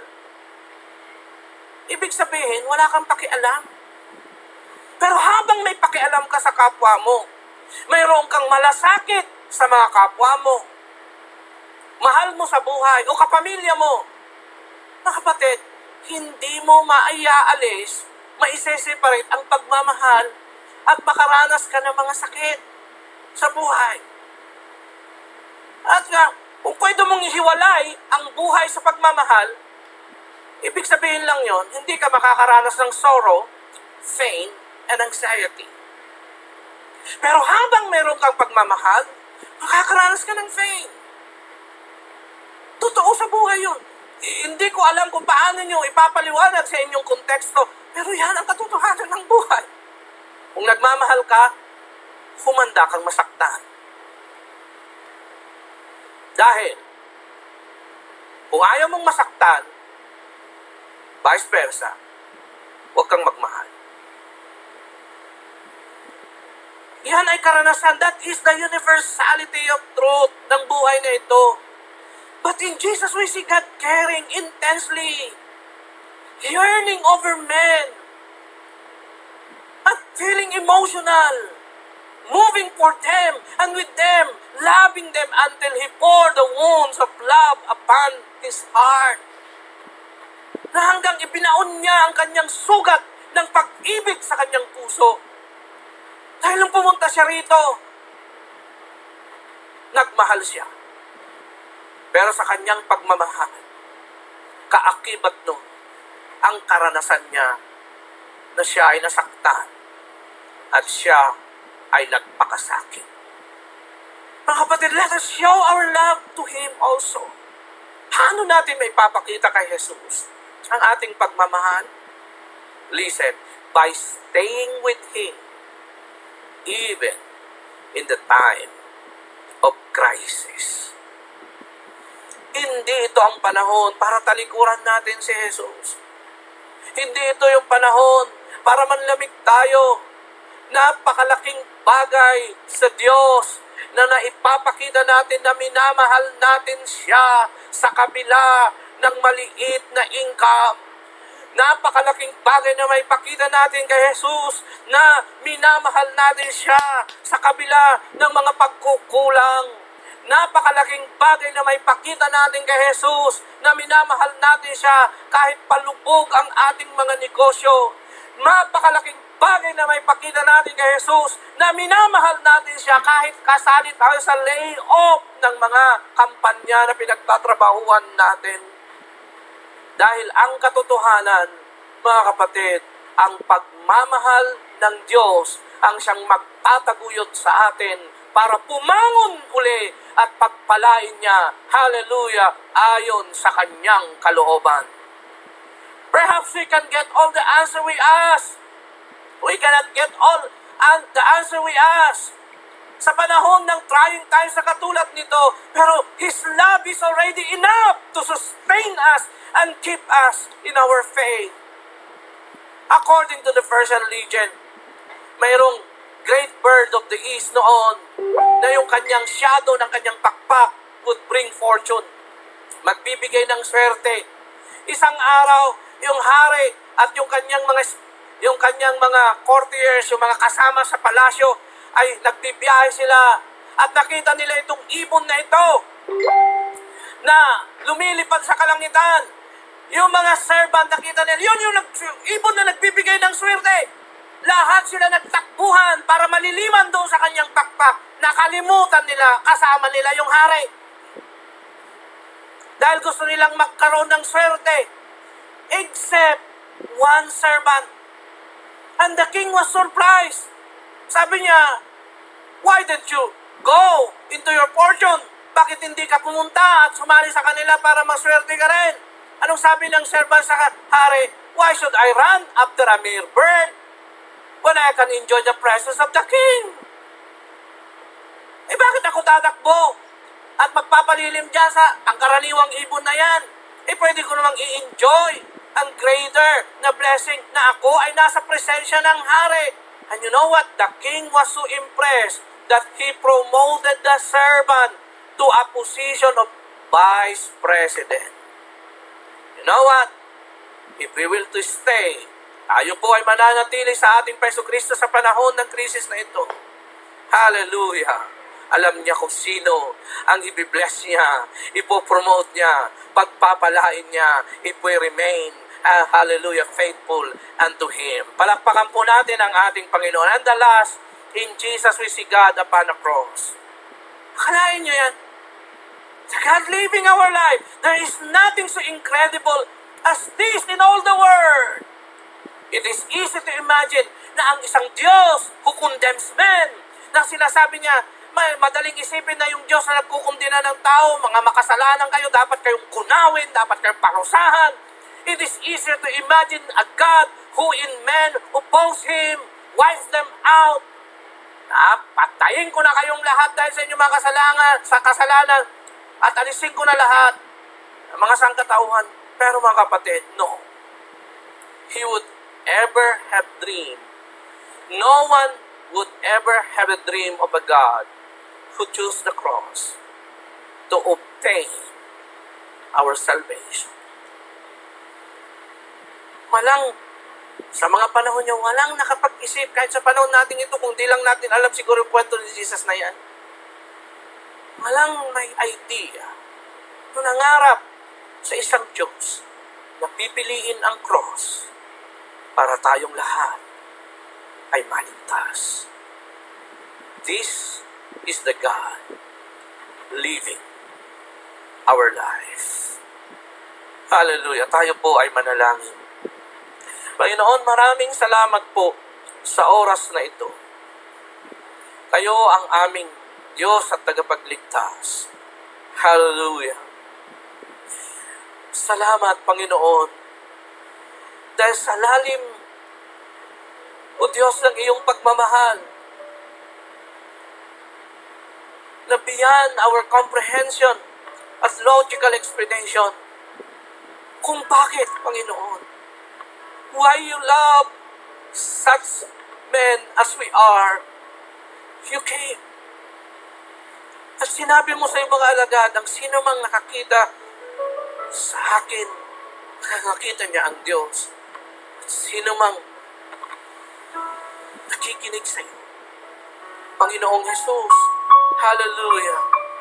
ibig sabihin, wala kang pakialam. Pero habang may pakialam ka sa kapwa mo, mayroon kang malasakit sa mga kapwa mo, mahal mo sa buhay, o kapamilya mo, mga kapatid, hindi mo maiyaalis, maise-separate ang pagmamahal at makaranas ka ng mga sakit sa buhay. At nga, kung pwede mong ihiwalay ang buhay sa pagmamahal, ibig sabihin lang yon, hindi ka makakaranas ng sorrow, pain, and anxiety. Pero habang meron kang pagmamahal, makakaranas ka ng pain. Totoo sa buhay yun. Hindi ko alam kung paano nyo ipapaliwanag sa inyong konteksto, pero yan ang katotohanan ng buhay. Kung nagmamahal ka, humanda kang masaktan. Dahil, kung ayaw mong masaktan, vice versa, huwag kang magmahal. Yan ay karanasan. That is the universality of truth ng buhay na ito. But in Jesus, we see God caring intensely, yearning over men, at feeling emotional, moving for them, and with them, loving them until He poured the wounds of love upon His heart. Na hanggang ibinaon niya ang kanyang sugat ng pag-ibig sa kanyang puso. Dahil nung pumunta siya rito, nagmahal siya. Pero sa kanyang pagmamahal, kaakibat nun, ang karanasan niya na siya ay nasaktan at siya ay nagpakasakit. Mga kapatid, let us show our love to Him also. Paano natin may papakita kay Jesus ang ating pagmamahal? Listen, by staying with Him, even in the time crisis. Hindi ito ang panahon para talikuran natin si Jesus. Hindi ito yung panahon para manlamig tayo. Napakalaking bagay sa Diyos na naipapakita natin na minamahal natin siya sa kabila ng maliit na income. Napakalaking bagay na may pakita natin kay Jesus na minamahal natin siya sa kabila ng mga pagkukulang. Napakalaking bagay na may pakita natin kay Jesus na minamahal natin siya kahit palubog ang ating mga negosyo. Napakalaking bagay na may pakita natin kay Jesus na minamahal natin siya kahit kasali tayo sa lay-off ng mga kampanya na pinagtatrabahuan natin. Dahil ang katotohanan, mga kapatid, ang pagmamahal ng Diyos ang siyang magtataguyod sa atin para pumangon uli at pagpalain niya, hallelujah, ayon sa kanyang kalooban. Perhaps we can get all the answer we ask. We cannot get all the answer we ask. Sa panahon ng trying times na katulad nito, pero His love is already enough to sustain us and keep us in our faith. According to the Persian legend, mayroong great bird of the east noon na yung kanyang shadow ng kanyang pakpak would bring fortune. Magbibigay ng swerte. Isang araw, yung hari at yung kanyang mga yung kanyang mga courtiers, yung mga kasama sa palasyo, ay nagbibiyahe sila at nakita nila itong ibon na ito na lumilipad sa kalangitan. Yung mga servant nakita nila, yun yung ibon na nagbibigay ng swerte. Lahat sila nagtakbuhan para maliliman doon sa kanyang pakpak. Nakalimutan nila, kasama nila yung hari. Dahil gusto nilang magkaroon ng swerte. Except one servant. And the king was surprised. Sabi niya, why did you go into your fortune? Bakit hindi ka pumunta at sumali sa kanila para maswerte ka rin? Anong sabi ng servant sa hari? Why should I run after a mere bird when I can enjoy the presence of the king? Eh bakit ako tatakbo at magpapalilim dyan sa ang karaniwang ibon na yan? Eh pwede ko namang i-enjoy ang greater na blessing na ako ay nasa presensya ng hari. And you know what? The king was so impressed that he promoted the servant to a position of vice president. You know what? If we will to stay, tayo po ay mananatili sa ating Peso Kristo sa panahon ng krisis na ito. Hallelujah! Alam niya kung sino ang ibibless niya, ipopromote niya, pagpapalain niya, if we remain, uh, hallelujah, faithful unto Him. Palakpakan po natin ang ating Panginoon. And the last, in Jesus we see God upon the cross. Akalain niyo yan? Sa God living our life, there is nothing so incredible as this in all the world. It is easy to imagine na ang isang Diyos who condemns men, na sinasabi niya, may madaling isipin na yung Diyos na nagkukundina ng tao, mga makasalanan kayo, dapat kayong kunawin, dapat kayong parusahan. It is easier to imagine a God who in men oppose Him, wipes them out. Na, patayin ko na kayong lahat dahil sa inyong mga kasalanan, sa kasalanan, at alisin ko na lahat ng mga sangkatauhan. Pero mga kapatid, no. He would ever have dreamed. No one would ever have a dream of a God who chose the cross to obtain our salvation. Walang, sa mga panahon niya, walang nakapag-isip, kahit sa panahon natin ito, kung di lang natin alam siguro yung kwento ni Jesus na yan. Walang may idea kung nangarap sa isang Diyos na pipiliin ang cross para tayong lahat ay maligtas. This is the God living our life. Hallelujah. Tayo po ay manalangin. Panginoon, maraming salamat po sa oras na ito. Kayo ang aming Diyos at tagapagligtas. Hallelujah. Salamat, Panginoon. Dahil sa lalim, O Diyos, ng iyong pagmamahal, na beyond our comprehension at logical explanation. Kung bakit, Panginoon, why you love such men as we are, you came. At sinabi mo sa iyong mga alagad, ang sino mang nakakita sa akin, nakakita niya ang Diyos. At sino mang nakikinig sa iyo, Panginoong Jesus, hallelujah,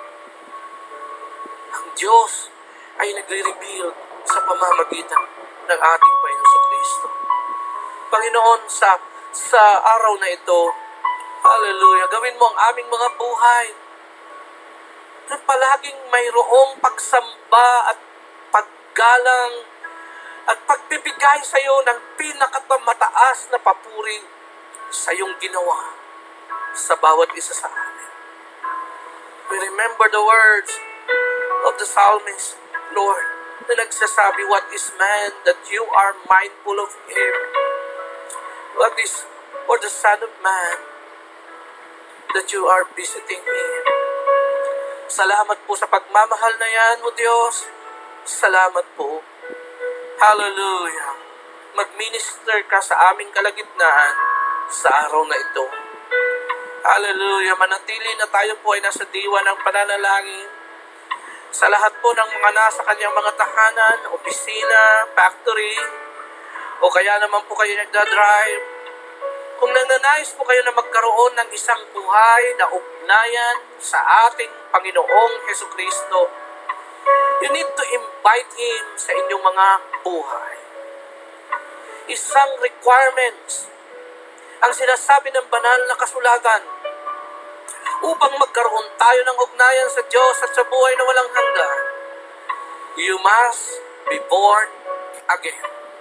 ang Diyos ay nagre-reveal sa pamamagitan ng ating Panginoon Kristo. Panginoon, sa sa araw na ito, hallelujah, gawin mo ang aming mga buhay na palaging mayroong pagsamba at paggalang at pagbibigay sa iyo ng pinakamataas na papuri sa iyong ginawa sa bawat isa sa amin. We remember the words of the psalmist, Lord, na nagsasabi, what is man that you are mindful of him? What is, or the Son of Man that you are visiting him? Salamat po sa pagmamahal na yan, O Diyos. Salamat po. Hallelujah. Mag-minister ka sa aming kalagitnaan sa araw na ito. Hallelujah. Manatili na tayo po ay nasa diwa ng pananalangin sa lahat po ng mga nasa kanyang mga tahanan, opisina, factory, o kaya naman po kayo nagdadrive. Kung nananais po kayo na magkaroon ng isang buhay na ugnayan sa ating Panginoong Hesukristo, you need to invite Him sa inyong mga buhay. Isang requirements ang sinasabi ng banal na kasulatan upang magkaroon tayo ng ugnayan sa Diyos at sa buhay na walang hanggan. You must be born again.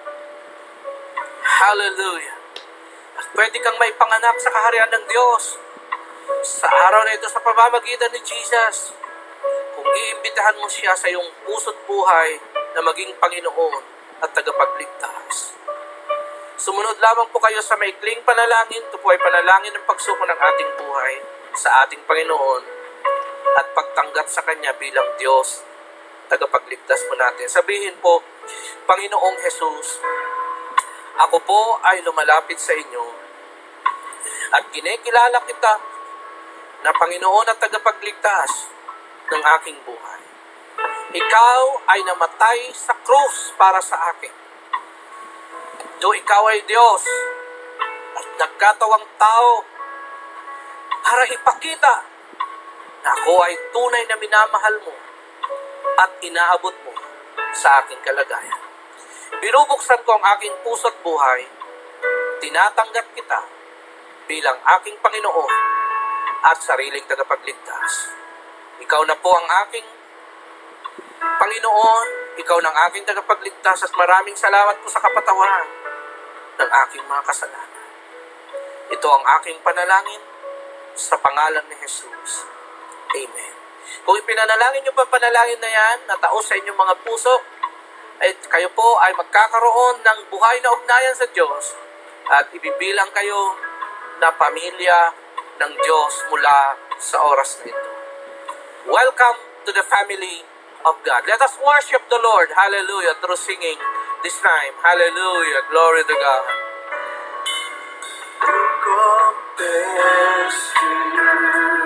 Hallelujah. At pwede kang may panganak sa kaharian ng Diyos sa araw na ito sa pamamagitan ni Jesus. Kung iimbitahan mo siya sa iyong puso't buhay na maging Panginoon at tagapagligtas. Sumunod lamang po kayo sa maikling panalangin. Ito po ay panalangin ng pagsuko ng ating buhay sa ating Panginoon at pagtanggap sa Kanya bilang Diyos, tagapagligtas po natin. Sabihin po, Panginoong Jesus, ako po ay lumalapit sa inyo at kinikilala kita na Panginoon at tagapagligtas ng aking buhay. Ikaw ay namatay sa krus para sa akin. Do ikaw ay Diyos at nagkatawang tao para ipakita na ako ay tunay na minamahal mo at inaabot mo sa aking kalagayan. Binubuksan ko ang aking puso at buhay, tinatanggap kita bilang aking Panginoon at sariling tagapagligtas. Ikaw na po ang aking Panginoon, ikaw ng aking tagapagligtas at maraming salamat po sa kapatawaran ng aking mga kasalanan. Ito ang aking panalangin sa pangalan ni Jesus. Amen. Kung ipinanalangin niyo pa panalangin na yan, nataos sa inyong mga puso, ay kayo po ay magkakaroon ng buhay na ugnayan sa Diyos at ibibilang kayo na pamilya ng Diyos mula sa oras na ito. Welcome to the family of God. Let us worship the Lord, hallelujah, through singing this time. Hallelujah, glory to God. Who compares to you?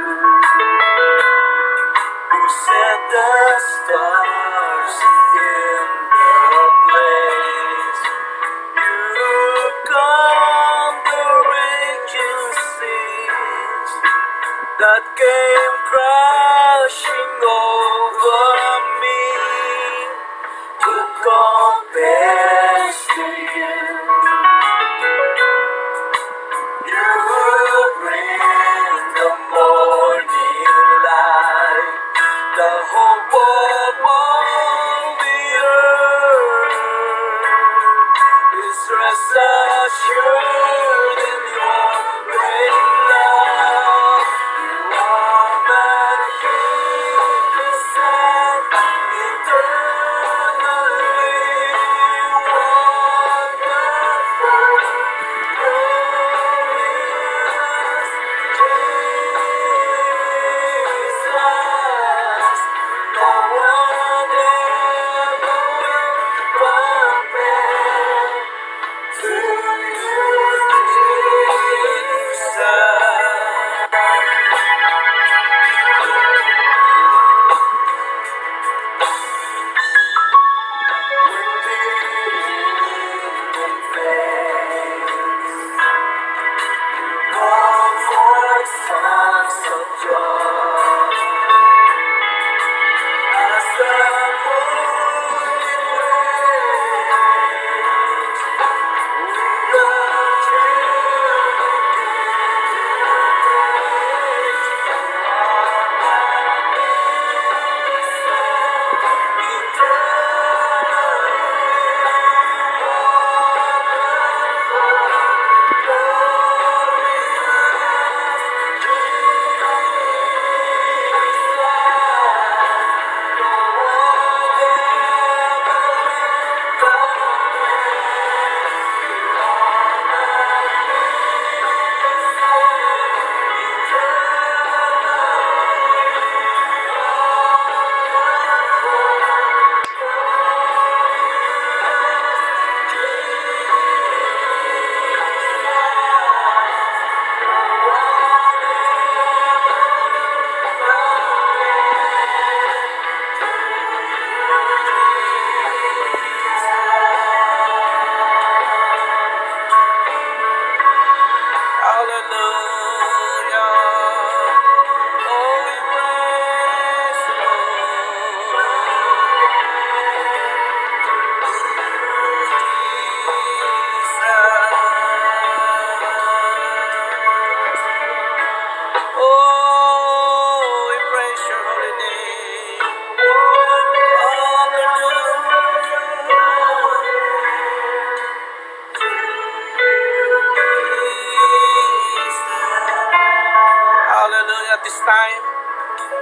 Who set the stars in their place? You calm the raging seas that came crashing over me. Who compares to you? You bring the morning light, the hope of all the earth is rest assured in your great love. You are magnificent, eternally wonderful.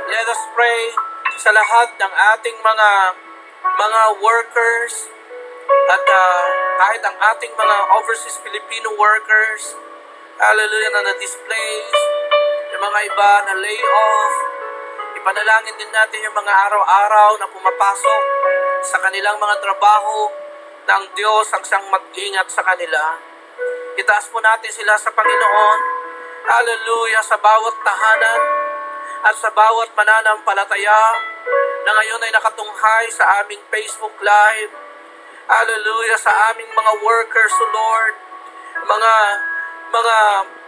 Let us pray sa lahat ng ating mga mga workers at uh, kahit ang ating mga overseas Filipino workers, hallelujah, na na-displace, yung mga iba na lay off. Ipanalangin din natin yung mga araw-araw na pumapasok sa kanilang mga trabaho ng Diyos ang siyang mag-ingat sa kanila. Itaas po natin sila sa Panginoon, hallelujah, sa bawat tahanan at sa bawat mananampalataya na ngayon ay nakatunghay sa aming Facebook Live. Hallelujah, sa aming mga workers, O Lord, mga mga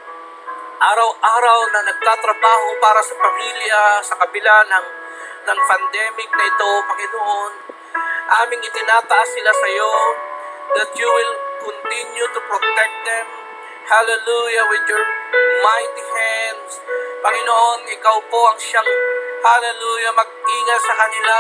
araw-araw na nagtatrabaho para sa pamilya sa kabila ng, ng pandemic na ito, Panginoon. Aming itinataas sila sa iyo that you will continue to protect them. Hallelujah, with your mighty hands. Panginoon, ikaw po ang siyang, hallelujah, mag-ingat sa kanila,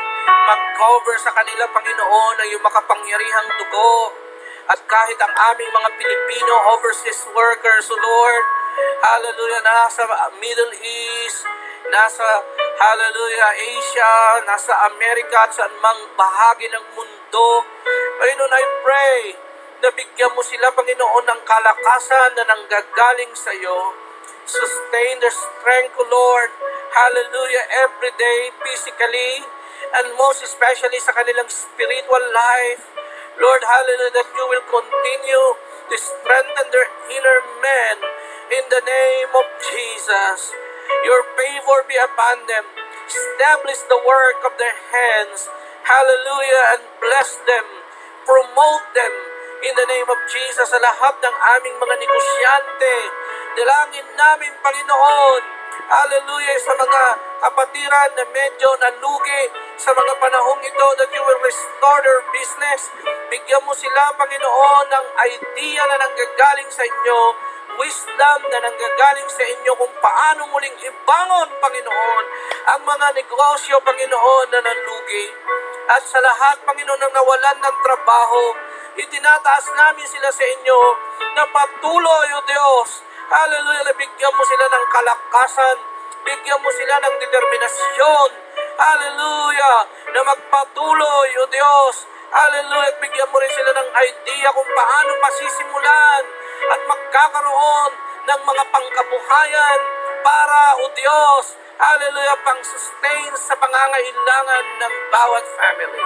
mag-cover sa kanila, Panginoon, ng iyong makapangyarihang dugo. At kahit ang aming mga Pilipino overseas workers, O Lord, hallelujah, nasa Middle East, nasa, hallelujah, Asia, nasa Amerika at saan mang bahagi ng mundo, Panginoon, I pray na bigyan mo sila, Panginoon, ng kalakasan na nanggagaling sa iyo. Sustain their strength, O Lord, hallelujah, every day, physically, and most especially sa kanilang spiritual life. Lord, hallelujah, that you will continue to strengthen their inner man in the name of Jesus. Your favor be upon them. Establish the work of their hands. Hallelujah, and bless them. Promote them in the name of Jesus sa lahat ng aming mga negosyante. Dalangin namin, Panginoon, hallelujah, sa mga kapatiran na medyo nalugi sa mga panahong ito, that you will restore their business. Bigyan mo sila, Panginoon, ng idea na nanggagaling sa inyo, wisdom na nanggagaling sa inyo kung paano muling ibangon, Panginoon, ang mga negosyo, Panginoon, na nalugi. At sa lahat, Panginoon, ng nawalan ng trabaho, itinataas namin sila sa inyo na patuloy, O Diyos, hallelujah, na bigyan mo sila ng kalakasan, bigyan mo sila ng determinasyon, hallelujah, na magpatuloy, O Diyos, hallelujah, at bigyan mo rin sila ng idea kung paano pasisimulan at magkakaroon ng mga pangkabuhayan para, O Diyos, hallelujah, pang-sustain sa pangangailangan ng bawat family.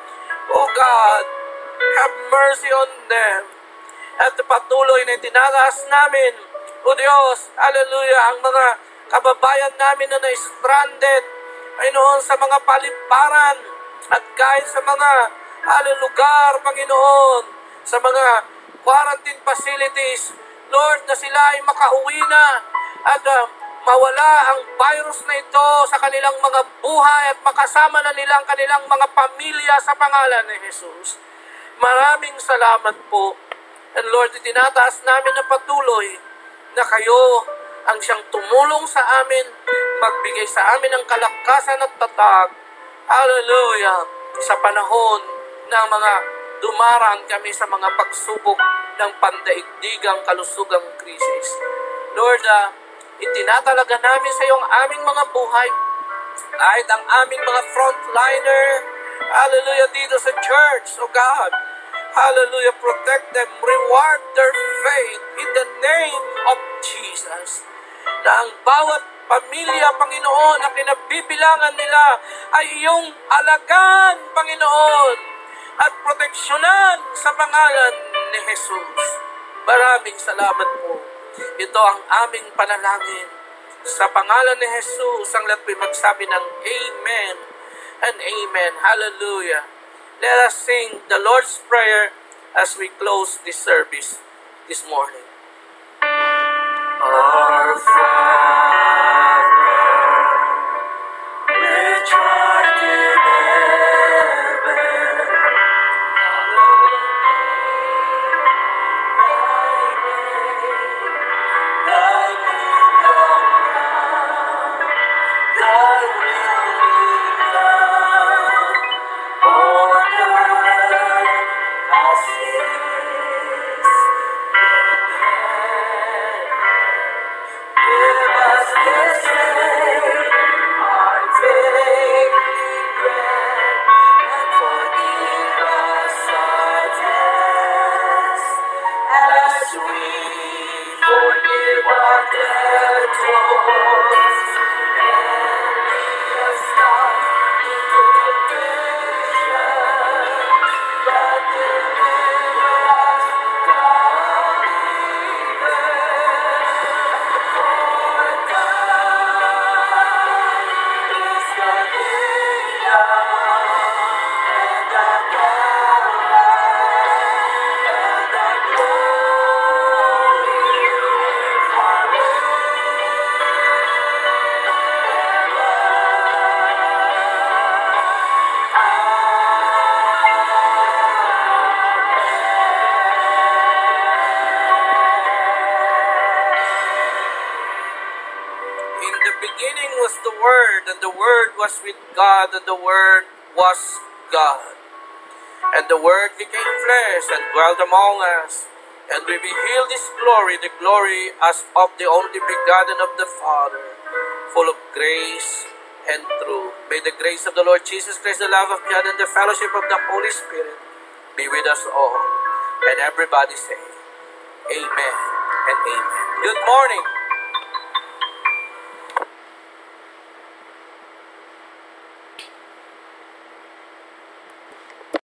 O God, have mercy on them. At patuloy na itinataas namin, O Diyos, hallelujah, ang mga kababayan namin na na-stranded, Panginoon, sa mga paliparan at kahit sa mga hallelujah, lugar, Panginoon, sa mga quarantine facilities, Lord, na sila ay makauwi na at uh, mawala ang virus na ito sa kanilang mga buhay at makasama na nila ang kanilang mga pamilya sa pangalan ni Jesus. Maraming salamat po. And Lord, itinataas namin na patuloy na kayo ang siyang tumulong sa amin, magbigay sa amin ng kalakasan at tatag, hallelujah, sa panahon ng mga dumaraan kami sa mga pagsubok ng pandaigdigang kalusugang krisis. Lord, uh, itinatalaga namin sa iyo ang aming mga buhay, kahit ang aming mga frontliner, hallelujah, dito sa church, O God, hallelujah, protect them, reward their faith in the name of Jesus. Na ang bawat pamilya, Panginoon, na kinabibilangan nila ay iyong alagaan, Panginoon, at proteksyonan sa pangalan ni Jesus. Maraming salamat po. Ito ang aming panalangin. Sa pangalan ni Jesus, ang lahat po'y magsabi ng Amen and Amen. Hallelujah. Let us sing the Lord's Prayer as we close this service this morning. Our Father, which art in heaven, hallowed be thy name. Thy kingdom come, thy will be done on earth as it is in heaven. Give us Word, and the Word was with God, and the Word was God. And the Word became flesh and dwelt among us, and we beheld His glory, the glory as of the only begotten of the Father, full of grace and truth. May the grace of the Lord Jesus Christ, the love of God, and the fellowship of the Holy Spirit be with us all. And everybody say, Amen and Amen. Good morning.